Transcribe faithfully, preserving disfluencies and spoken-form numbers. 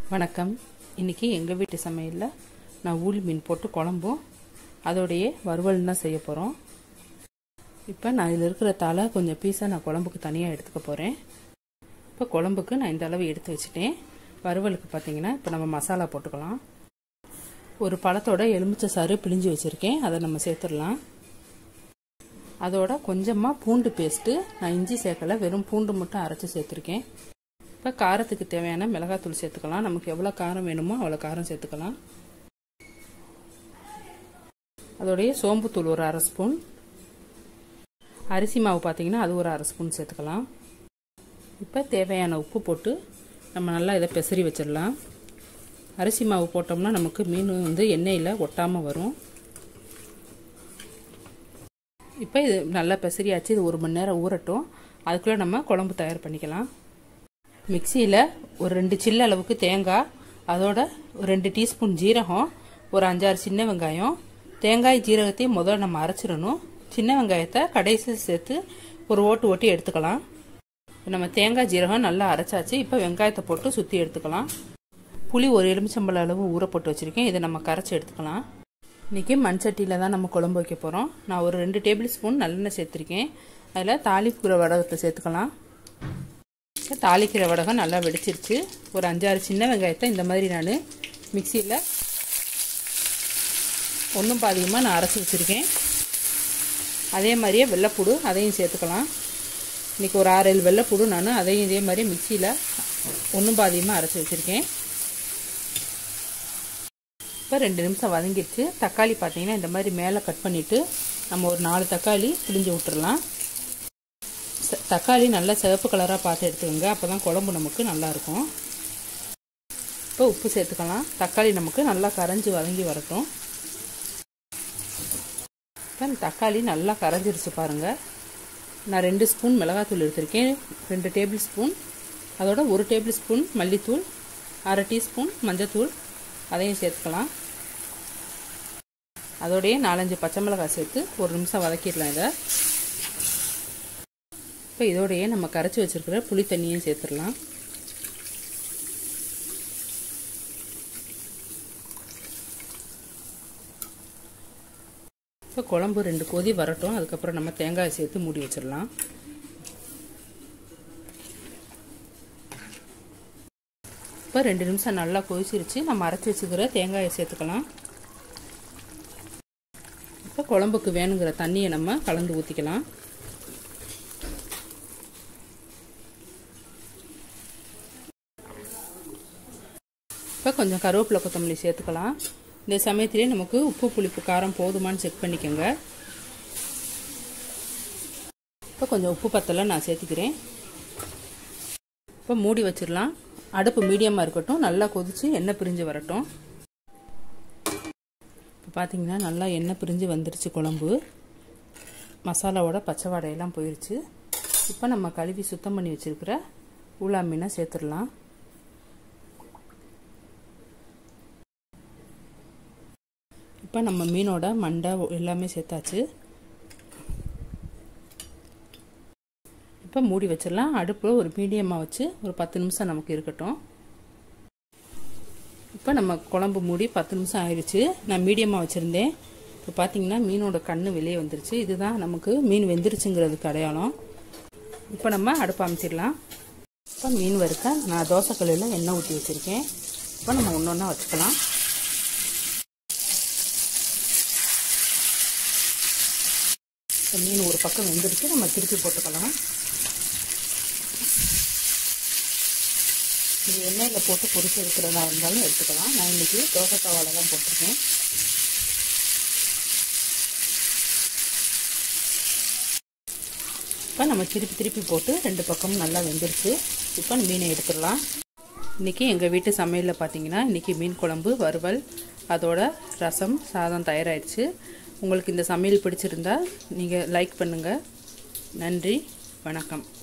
வணக்கம். இன்றைக்கி எங்கள் வீட்டு சமையலில் நான் ஊளி மீன் போட்டு குழம்பும் அதோடையே வறுவல் தான் செய்ய போகிறோம். இப்போ நான் இதில் இருக்கிற தலை கொஞ்சம் பீஸாக நான் குழம்புக்கு தனியாக எடுத்துக்க போகிறேன். இப்போ குழம்புக்கு நான் இந்த அளவு எடுத்து வச்சுட்டேன். வறுவலுக்கு பார்த்திங்கன்னா இப்போ நம்ம மசாலா போட்டுக்கலாம். ஒரு பழத்தோட எலுமிச்சை சாறு பிழிஞ்சு வச்சுருக்கேன், அதை நம்ம சேர்த்துடலாம். அதோட கொஞ்சமாக பூண்டு பேஸ்ட்டு, நான் இஞ்சி சேர்க்கலை, வெறும் பூண்டு மட்டும் அரைச்சி சேர்த்துருக்கேன். இப்போ காரத்துக்கு தேவையான மிளகாத்தூள் சேர்த்துக்கலாம். நமக்கு எவ்வளோ காரம் வேணுமோ அவ்வளோ காரம் சேர்த்துக்கலாம். அதோடைய சோம்புத்தூள் ஒரு அரை ஸ்பூன், அரிசி மாவு பார்த்திங்கன்னா அது ஒரு அரை ஸ்பூன் சேர்த்துக்கலாம். இப்போ தேவையான உப்பு போட்டு நம்ம நல்லா இதை பெசரி வச்சிடலாம். அரிசி மாவு போட்டோம்னா நமக்கு மீன் வந்து எண்ணெயில் ஒட்டாமல் வரும். இப்போ இது நல்லா பெசரியாச்சு. இது ஒரு மணி நேரம் ஊறட்டும். அதுக்குள்ளே நம்ம குழம்பு தயார் பண்ணிக்கலாம். மிக்சியில் ஒரு ரெண்டு சில்லு அளவுக்கு தேங்காய், அதோட ஒரு ரெண்டு டீஸ்பூன் ஜீரகம், ஒரு அஞ்சாறு சின்ன வெங்காயம். தேங்காய் ஜீரகத்தையும் முதல்ல நம்ம அரைச்சிடணும். சின்ன வெங்காயத்தை கடைசியில் சேர்த்து ஒரு ஓட்டு ஓட்டி எடுத்துக்கலாம். நம்ம தேங்காய் ஜீரகம் நல்லா அரைச்சாச்சு. இப்போ வெங்காயத்தை போட்டு சுற்றி எடுத்துக்கலாம். புளி ஒரு எலுமிச்சம்பழ அளவு ஊற போட்டு வச்சுருக்கேன், இதை நம்ம கரைச்சி எடுத்துக்கலாம். இன்றைக்கி மண் சட்டியில் தான் நம்ம குழம்பு வைக்க போகிறோம். நான் ஒரு ரெண்டு டேபிள் ஸ்பூன் நல்லெண்ணெய் சேர்த்துருக்கேன். அதில் தாளிப்புற வடகத்தை சேர்த்துக்கலாம். தாளிக்கிற வடகம் நல்லா வெடிச்சிருச்சு. ஒரு அஞ்சாறு சின்ன வெங்காயத்தை இந்த மாதிரி நான் மிக்சியில் ஒன்றும் பாதியமாக நான் அரைச்சி வச்சுருக்கேன். அதே மாதிரியே வெள்ளைப்பூடு அதையும் சேர்த்துக்கலாம். இன்றைக்கி ஒரு ஆறு ஏழு வெள்ளைப்பூடு நான் அதையும் இதே மாதிரி மிக்சியில் ஒன்றும் பாதியமாக அரைச்சி வச்சுருக்கேன். இப்போ ரெண்டு நிமிஷம் வதங்கிடுச்சு. தக்காளி பார்த்திங்கன்னா இந்த மாதிரி மேலே கட் பண்ணிவிட்டு நம்ம ஒரு நாலு தக்காளி பிழிஞ்சு விட்டுறலாம். தக்காளி நல்லா சிவப்பு கலராக பார்த்து எடுத்துக்கோங்க, அப்போ தான் குழம்பு நமக்கு நல்லாயிருக்கும். இப்போ உப்பு சேர்த்துக்கலாம். தக்காளி நமக்கு நல்லா கரைஞ்சி வதங்கி வரட்டும். இப்போ தக்காளி நல்லா கரைஞ்சிருச்சு பாருங்கள். நான் ரெண்டு ஸ்பூன் மிளகாத்தூள் எடுத்திருக்கேன், ரெண்டு டேபிள் ஸ்பூன், அதோட ஒரு டேபிள் ஸ்பூன் மல்லித்தூள், அரை டீஸ்பூன் மஞ்சத்தூள், அதையும் சேர்த்துக்கலாம். அதோடையே நாலஞ்சு பச்சை மிளகாய் சேர்த்து ஒரு நிமிஷம் வதக்கிடலாம் இதை. இப்போ இதோடையே நம்ம கரைச்சி வச்சுருக்கிற புளி தண்ணியும் சேர்த்துடலாம். இப்போ குழம்பு ரெண்டு கொதி வரட்டும். அதுக்கப்புறம் நம்ம தேங்காய் சேர்த்து மூடி வச்சிடலாம். இப்போ ரெண்டு நிமிஷம் நல்லா கொதிச்சிருச்சு. நம்ம அரைச்சி வச்சுக்கிற தேங்காயை சேர்த்துக்கலாம். இப்போ குழம்புக்கு வேணுங்கிற தண்ணியை நம்ம கலந்து ஊற்றிக்கலாம். இப்போ கொஞ்சம் கருவேப்பிலை கொத்தமல்லி சேர்த்துக்கலாம். இந்த சமயத்திலே நமக்கு உப்பு புளிப்பு காரம் போதுமானு செக் பண்ணிக்கோங்க. இப்போ கொஞ்சம் உப்பு பத்தலை நான் சேர்த்துக்கிறேன். இப்போ மூடி வச்சிடலாம். அடுப்பு மீடியமாக இருக்கட்டும். நல்லா கொதித்து எண்ணெய் பிரிஞ்சு வரட்டும். இப்போ பார்த்தீங்கன்னா நல்லா எண்ணெய் பிரிஞ்சு வந்துருச்சு குழம்பு. மசாலாவோட பச்சை வாடையெல்லாம் போயிடுச்சு. இப்போ நம்ம கழுவி சுத்தம் பண்ணி வச்சுருக்கிற ஊளா மீனை சேர்த்துடலாம். இப்போ நம்ம மீனோட மண்டை எல்லாமே சேர்த்தாச்சு. இப்போ மூடி வச்சிடலாம். அடுப்பில் ஒரு மீடியமாக வச்சு ஒரு பத்து நிமிஷம் நமக்கு இருக்கட்டும். இப்போ நம்ம குழம்பு மூடி பத்து நிமிஷம் ஆயிடுச்சு. நான் மீடியமாக வச்சுருந்தேன். இப்போ பார்த்தீங்கன்னா மீனோட கண்ணு வெளியே வந்துருச்சு. இதுதான் நமக்கு மீன் வெந்துருச்சுங்கிறதுக்கு அடையாளம். இப்போ நம்ம அடுப்பு அமைச்சிடலாம். இப்போ மீன் வறுக்க நான் தோசைக்கல்லில் எண்ணெய் ஊற்றி வச்சுருக்கேன். இப்போ நம்ம ஒன்று ஒன்றா வச்சுக்கலாம். மீன் ஒரு பக்கம் வெந்துருச்சு, நம்ம திருப்பி போட்டுக்கலாம். இது எண்ணெயில் போட்டு பொரிச்சு எடுக்கிறதா இருந்தாலும் எடுத்துக்கலாம். நான் இன்றைக்கி தோசை தவால தான் போட்டிருக்கேன். இப்போ நம்ம திருப்பி திருப்பி போட்டு ரெண்டு பக்கமும் நல்லா வெந்துருச்சு. இப்போ மீனை எடுத்துடலாம். இன்றைக்கி எங்கள் வீட்டு சமையலில் பார்த்தீங்கன்னா இன்றைக்கி மீன் குழம்பு, வறுவல், அதோட ரசம், சாதம் தயாராகிடுச்சு. உங்களுக்கு இந்த சமையல் பிடிச்சிருந்தா நீங்கள் லைக் பண்ணுங்கள். நன்றி, வணக்கம்.